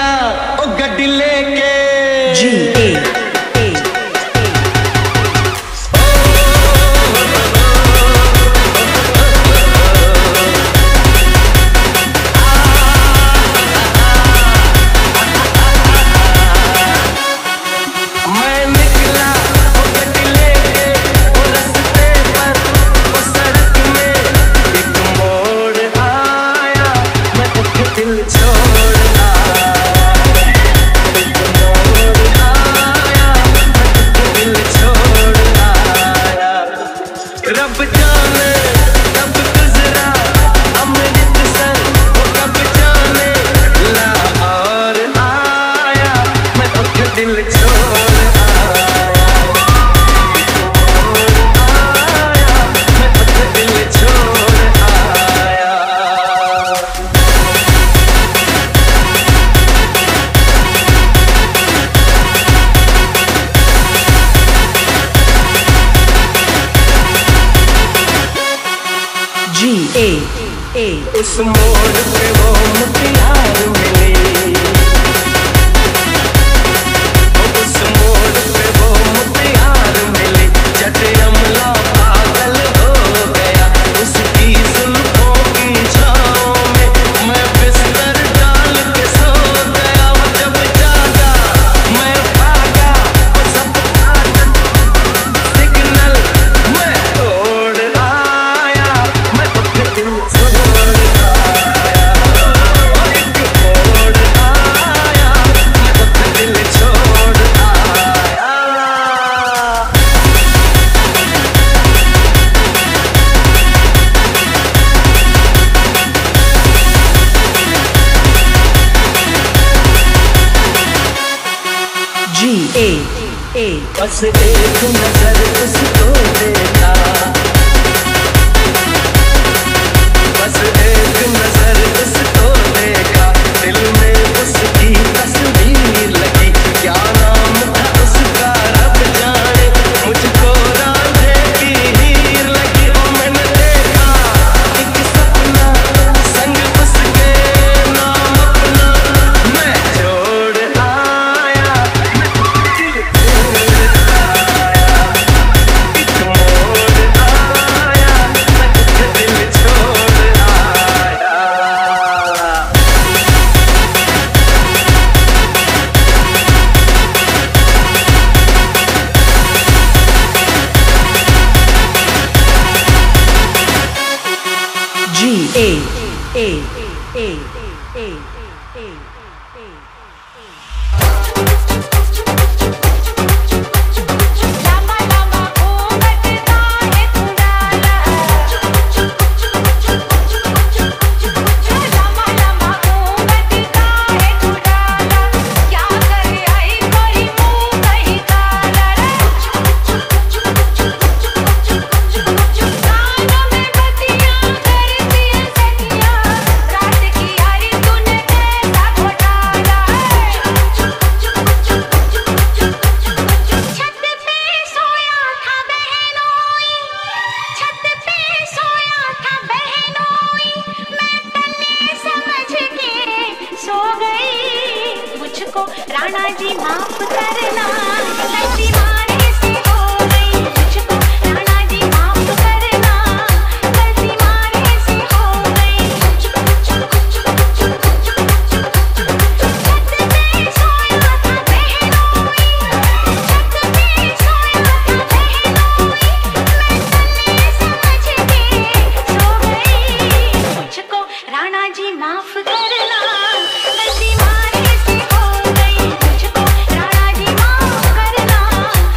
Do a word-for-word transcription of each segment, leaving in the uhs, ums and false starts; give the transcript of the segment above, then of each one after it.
ओ गड्डी लेके जी ए उस मोड़ पे वो मुटियार मिली, उस मोड़ पे वो मुटियार मिली, जटे अमला पागल हो गया उसकी जुल्फों की छाँव में, मैं बिस्तर डाल के सो गया, जब जागा मैं भागा सब सिग्नल मैं तोड़ आया, मैं तो फिर दिल बस एक नजर उसको देखा, बस एक नजर उसको देखा, दिल में उसकी तस्वीर लगी, क्या नाम था उसका रब जाने, मुझको रांझे की हीर लगी। और मैंने देखा एक सपना संग उसके नाम अपना मैं छोड़ आया, राणा जी माफ करना, गलती मारे से हो गई, मुझको राणा जी माफ करना, गलती मारे से हो गई, छत पे सोया था बहनोई, छत पे सोया था बहनोई, मैं तन्ने समझ के सो गई, मुझको राणा जी माफ करना, गलती मारे से हो गई, मुझको राणा जी माफ करना।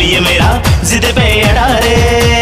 ये मेरा जिद पे अड़ा रे।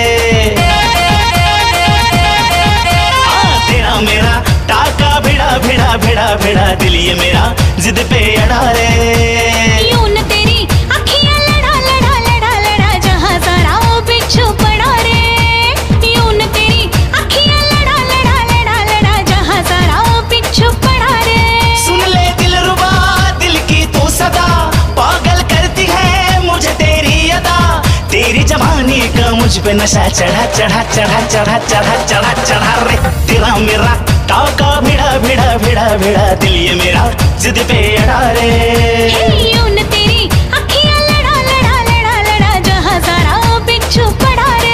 हाँ तेरा मेरा टाका भिड़ा भिड़ा भिड़ा भिड़ा दिल ये मेरा जिद पे अड़ा रे। यूं न तेरी अखियां लड़ा लड़ा लड़ा लड़ा जहां सारा वो बिच्छू पड़ा रे। यूं न तेरी अखियां लड़ा लड़ा लड़ा लड़ा जहां सारा वो बिच्छू पड़ा रे। सुन ले दिल रुबा दिल की तू सदा पागल करती है मुझे तेरी अदा। तेरी जवानी का मुझ पे नशा चढ़ा चढ़ा चढ़ा चढ़ा चढ़ा चढ़ा चढ़ा रे। तेरा मेरा टाका भिड़ा भिड़ा भिड़ा भिड़ा दिल ये मेरा जिद पे अड़ा रे। यूं न तेरी अखियां लड़ा लड़ा लड़ा लड़ा जहां सारा वो बिच्छू पड़ा रे।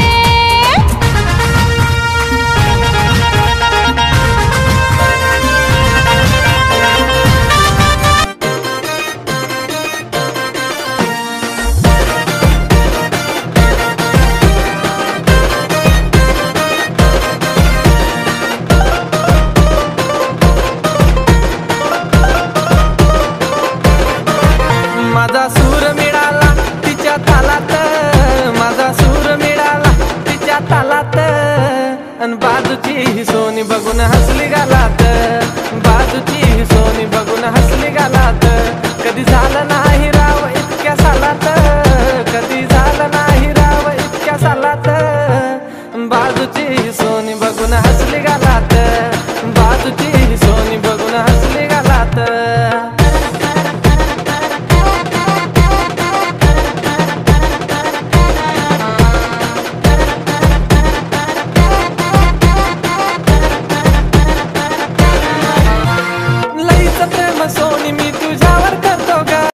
माझा सूर मिळाला तिच्या तालात, माझा सूर मिळाला तिच्या तालात, अन बाजूची ही सोनी बघून हसली गालात, बाजूची ही सोनी बघून हसली गालात. कधी झालं नाही